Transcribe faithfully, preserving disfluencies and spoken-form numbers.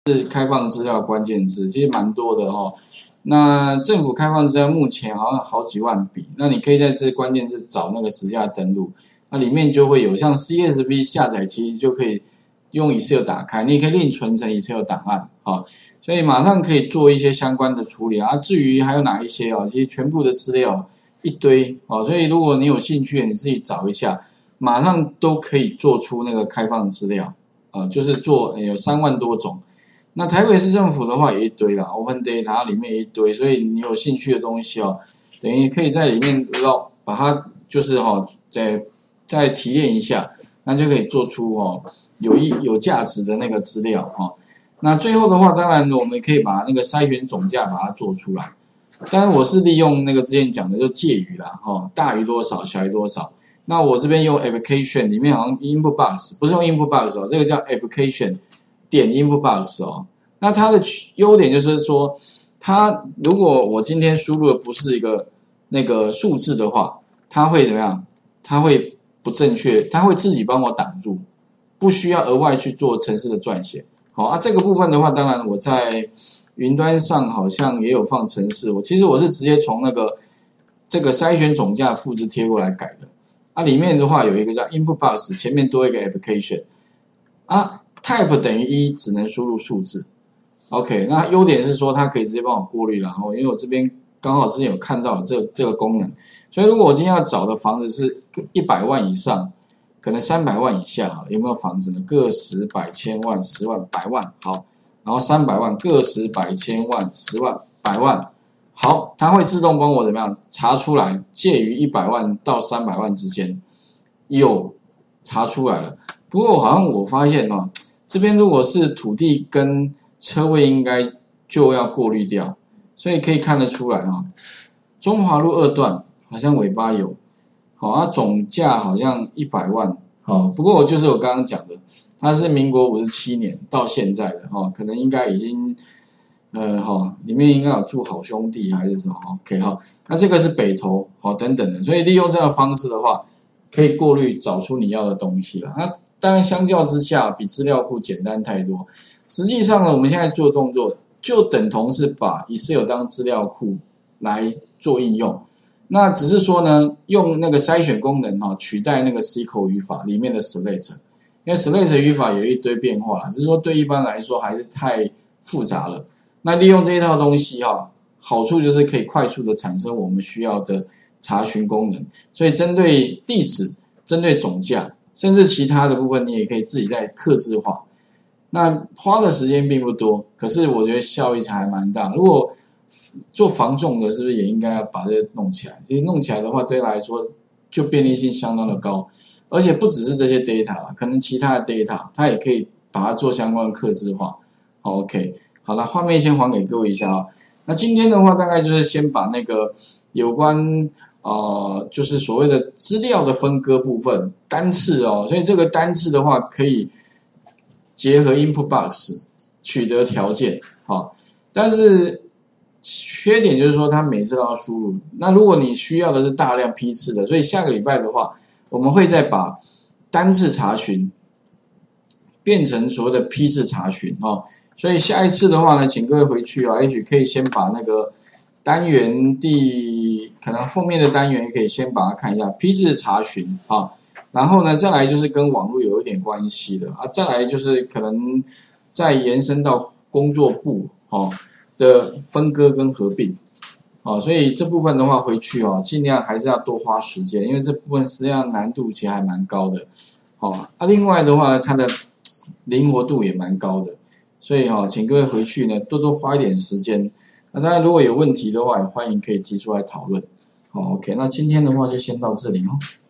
是开放资料关键字，其实蛮多的哦。那政府开放资料目前好像好几万笔，那你可以在这关键字找那个实价登录，那里面就会有像 C S V 下载，其实就可以用 Excel 打开，你也可以另存成 Excel 档案啊，所以马上可以做一些相关的处理啊。至于还有哪一些啊，其实全部的资料一堆啊，所以如果你有兴趣，你自己找一下，马上都可以做出那个开放资料啊，就是做有三万多种。那台北市政府的话也一堆啦 ，Open Data 里面也一堆，所以你有兴趣的东西哦，等于可以在里面捞，把它就是哈、哦，再再提炼一下，那就可以做出哦有意有价值的那个资料哈、哦。那最后的话，当然我们可以把那个筛选总价把它做出来，当然我是利用那个之前讲的就介于啦哈、哦，大于多少，小于多少。那我这边用 application 里面好像 input box 不是用 input box 哦，这个叫 application。点 input box 哦，那它的优点就是说，它如果我今天输入的不是一个那个数字的话，它会怎么样？它会不正确，它会自己帮我挡住，不需要额外去做程式的撰写。好啊，这个部分的话，当然我在云端上好像也有放程式，我其实我是直接从那个这个筛选总价复制贴过来改的。啊，里面的话有一个叫 input box， 前面多一个 application 啊。type 等于一，只能输入数字。OK， 那优点是说它可以直接帮我过滤，然后因为我这边刚好之前有看到这这个功能，所以如果我今天要找的房子是一百万以上，可能三百万以下，有没有房子呢？个十、百、千万、十万、百万，好，然后三百万、个十、百、千万、十万、百万，好，它会自动帮我怎么样查出来，介于一百万到三百万之间，有查出来了。不过好像我发现哦。这边如果是土地跟车位，应该就要过滤掉，所以可以看得出来哈、哦，中华路二段好像尾巴有，好、哦，它总价好像一百万，好、哦，不过就是我刚刚讲的，它是民国五十七年到现在的哈、哦，可能应该已经，呃哈、哦，里面应该有住好兄弟还是什么 ，OK 哈、哦，那这个是北投，好、哦、等等的，所以利用这样的方式的话，可以过滤找出你要的东西了，那。当然，相较之下，比资料库简单太多。实际上呢，我们现在做的动作就等同是把 Excel 当资料库来做应用。那只是说呢，用那个筛选功能哈、哦，取代那个 S Q L 语法里面的 select， 因为 select 语法有一堆变化，只是说对一般来说还是太复杂了。那利用这一套东西哈、哦，好处就是可以快速的产生我们需要的查询功能。所以针对地址，针对总价。甚至其他的部分，你也可以自己再客制化。那花的时间并不多，可是我觉得效益还蛮大。如果做房仲的，是不是也应该要把这弄起来？其实弄起来的话，对他来说就便利性相当的高，而且不只是这些 data 啦，可能其他的 data， 它也可以把它做相关的客制化。好 ，OK， 好了，画面先还给各位一下啊。那今天的话，大概就是先把那个有关。呃，就是所谓的资料的分割部分单次哦，所以这个单次的话可以结合 input box 取得条件，好、哦，但是缺点就是说它每次都要输入。那如果你需要的是大量批次的，所以下个礼拜的话，我们会再把单次查询变成所谓的批次查询哦。所以下一次的话呢，请各位回去啊，也许可以先把那个。单元第可能后面的单元也可以先把它看一下批次查询啊，然后呢再来就是跟网络有一点关系的啊，再来就是可能再延伸到工作部哦、啊、的分割跟合并啊，所以这部分的话回去哦、啊、尽量还是要多花时间，因为这部分实际上难度其实还蛮高的哦啊，啊另外的话它的灵活度也蛮高的，所以哈、啊、请各位回去呢多多花一点时间。那当然，如果有问题的话，也欢迎可以提出来讨论。好 ，OK， 那今天的话就先到这里哦。